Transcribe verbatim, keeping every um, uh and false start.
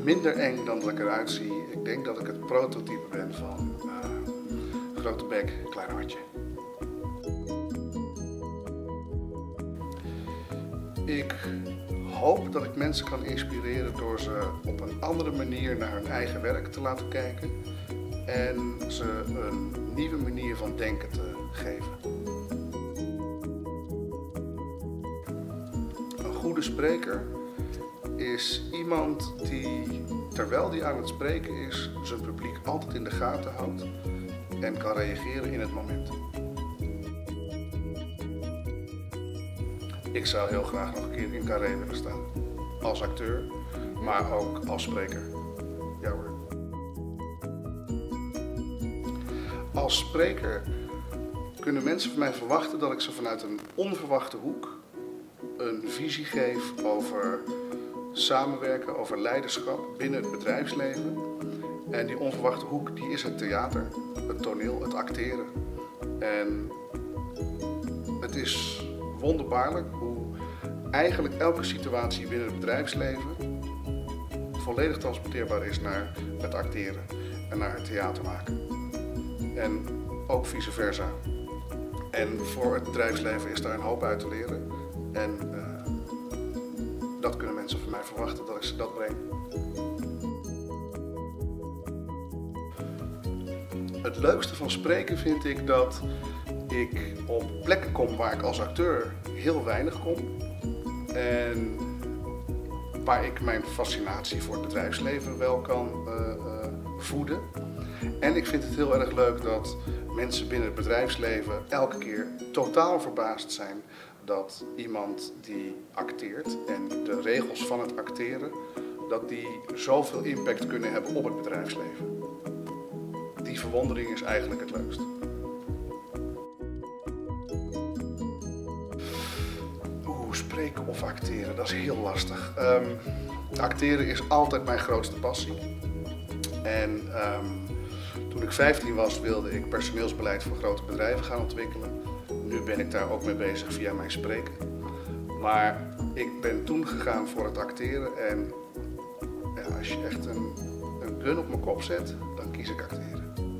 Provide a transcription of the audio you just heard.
minder eng dan dat ik eruit zie. Ik denk dat ik het prototype ben van uh, grote bek, klein hartje. Ik hoop dat ik mensen kan inspireren door ze op een andere manier naar hun eigen werk te laten kijken en ze een nieuwe manier van denken te geven. Een goede spreker is iemand die, terwijl die aan het spreken is, zijn publiek altijd in de gaten houdt en kan reageren in het moment. Ik zou heel graag nog een keer in Carré willen staan. Als acteur, maar ook als spreker. Ja hoor. Als spreker kunnen mensen van mij verwachten dat ik ze vanuit een onverwachte hoek een visie geef over samenwerken, over leiderschap binnen het bedrijfsleven. En die onverwachte hoek die is het theater, het toneel, het acteren. En het is wonderbaarlijk hoe eigenlijk elke situatie binnen het bedrijfsleven volledig transporteerbaar is naar het acteren en naar het theater maken. En ook vice versa. En voor het bedrijfsleven is daar een hoop uit te leren. En uh, dat kunnen mensen van mij verwachten, dat ik ze dat breng. Het leukste van spreken vind ik dat ik op plekken kom waar ik als acteur heel weinig kom. En waar ik mijn fascinatie voor het bedrijfsleven wel kan uh, uh, voeden. En ik vind het heel erg leuk dat mensen binnen het bedrijfsleven elke keer totaal verbaasd zijn dat iemand die acteert en de regels van het acteren, dat die zoveel impact kunnen hebben op het bedrijfsleven. Die verwondering is eigenlijk het leukst. Oeh, spreken of acteren, dat is heel lastig. Um, acteren is altijd mijn grootste passie. En um, toen ik vijftien was wilde ik personeelsbeleid voor grote bedrijven gaan ontwikkelen. Nu ben ik daar ook mee bezig via mijn spreken. Maar ik ben toen gegaan voor het acteren en ja, als je echt een, een gun op mijn kop zet, dan kies ik acteren.